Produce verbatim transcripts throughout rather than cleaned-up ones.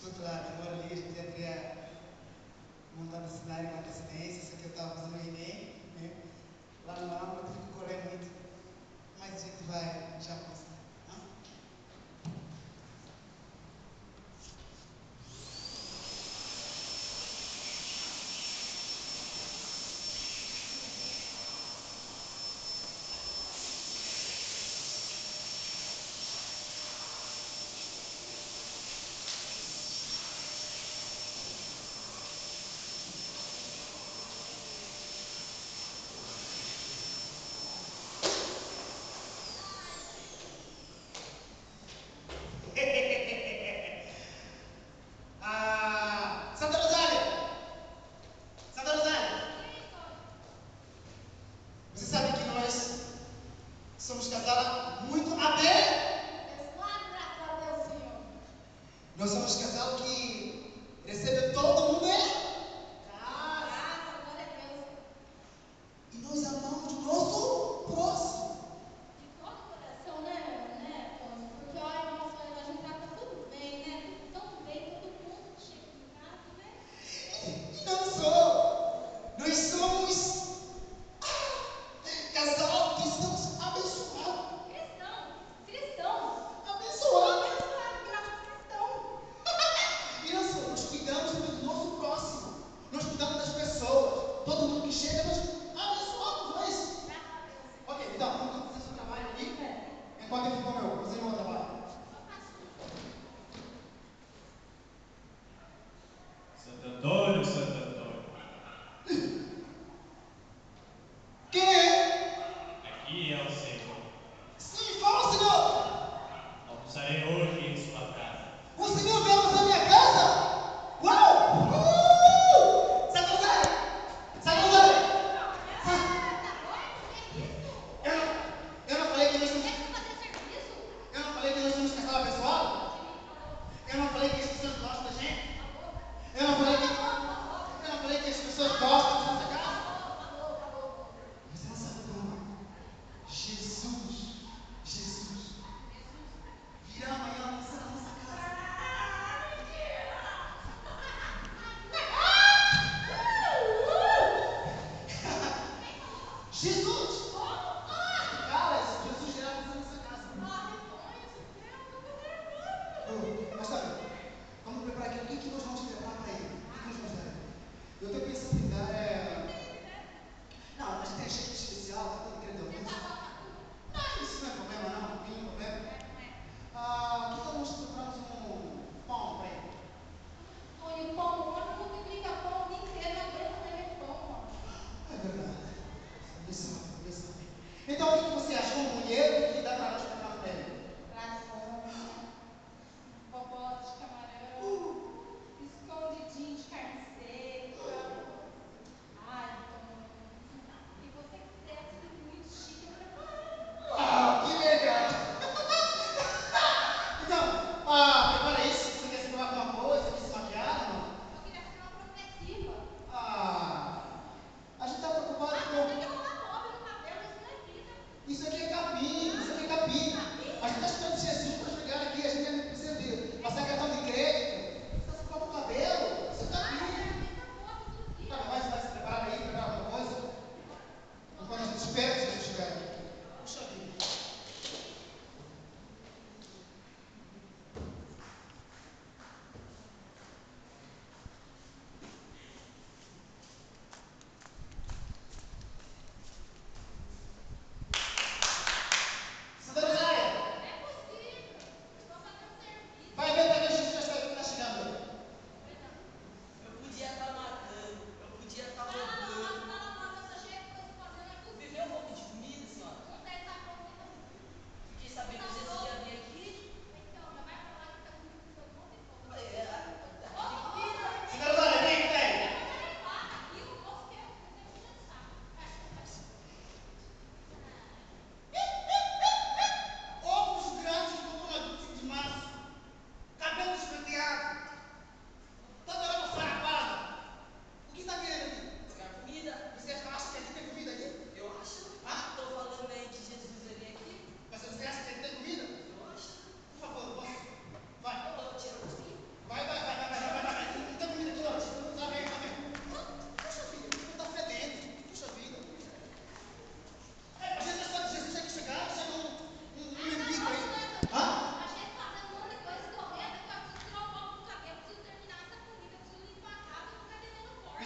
Escuta lá, demora ali, a gente entra montando cenário com antecedência, isso aqui eu estava fazendo o Enem, né? Lá no aula eu tive que correr muito, mas a gente vai já passar. Tá? Ah, Santa Rosália! Santa Rosália! Você sabe que nós somos casal há muito aberto? Nós somos casal que recebe todo mundo em e nós amamos o nosso próximo. E não só, nós somos casal que estamos abençoados. Abençoados. E não só, nós cuidamos do nosso próximo. Nós cuidamos das pessoas. Todo mundo que chega, nós abençoamos nós. Ok, então, vamos fazer seu trabalho ali. Enquanto eu fico com o meu, fazer o meu trabalho. Santo Antônio, Santo Antônio. Quem é? Aqui é o Senhor. Sim, fala, Senhor. Almoçarei hoje em sua casa. O Senhor veio almoçar na minha casa? Uau! Uh! Santa Rosália! Santa Rosália! Eu não, eu não falei que nós somos, eu não falei que nós somos casal abençoado? Eu não falei que as pessoas gostam da gente? Eu não falei que, eu não falei que as pessoas gostam da nossa casa? Você não sabe como. Jesus, Jesus, virá amanhã almoçar na nossa casa. Jesus! Cara, Jesus virá almoçar na nossa casa. Oh, mas sabe, vamos preparar aqui. O que, que nós vamos preparar para ele?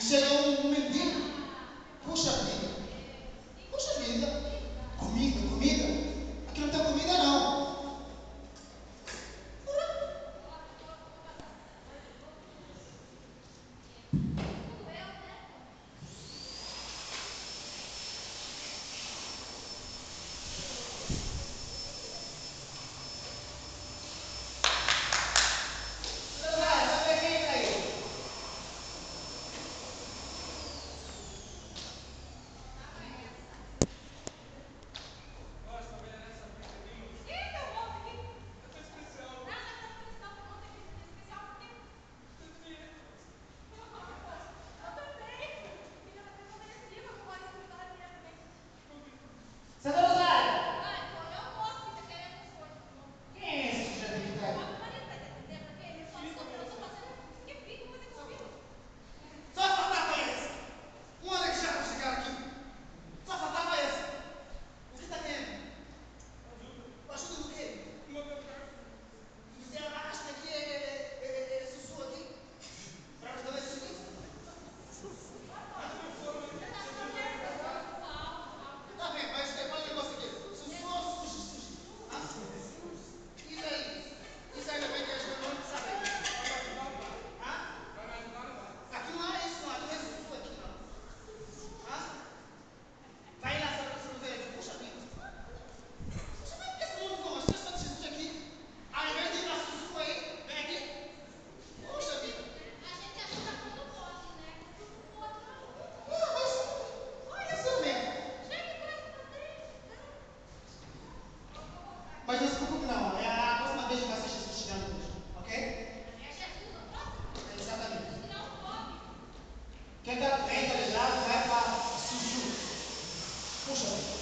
chega um mendigo. Puxa vida. Puxa vida. Comida, comida. Aqui não tem comida não. Mas não se preocupe não, é a próxima vez que vai ser Jesus chegando hoje, ok? É exatamente. Quem está bem calejado vai para Suzu. Puxa vida.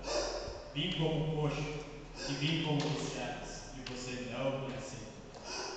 Vim como coxo e vim como viciados, e você não me aceita.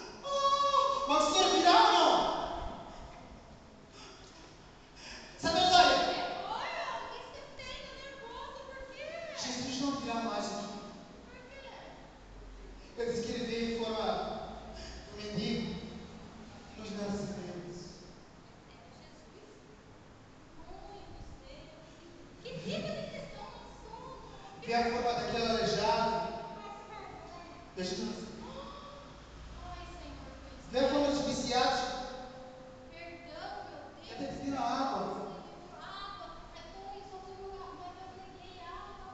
Jesus. Ai, Senhor Deus. Vê como os viciados Perdão, meu Deus. até pediram água. Água. É tão isso, eu fui no mas eu peguei água.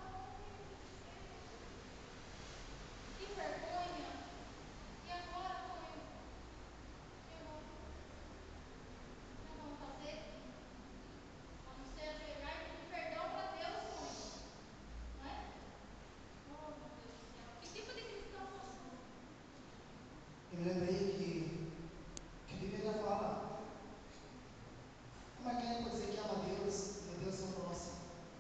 Que vergonha. E agora, Tonho? O que nós vamos fazer? A não ser ajoelhar e pedir perdão para Deus, Tonho. Não é? Oh, meu Deus do céu. Que tipo de cristão nós somos? Eu me lembrei que, que a Bíblia fala. Como é que a gente pode dizer que ama Deus e Deus é o próximo?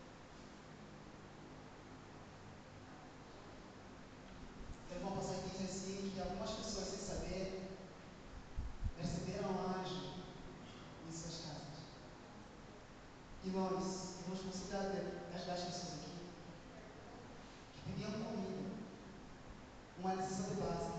Tem uma passagem que diz assim que algumas pessoas, sem saber, receberam anjo em suas casas. E nós, irmãos, considerar ajudar as pessoas aqui que pediam comida, uma necessidade básica.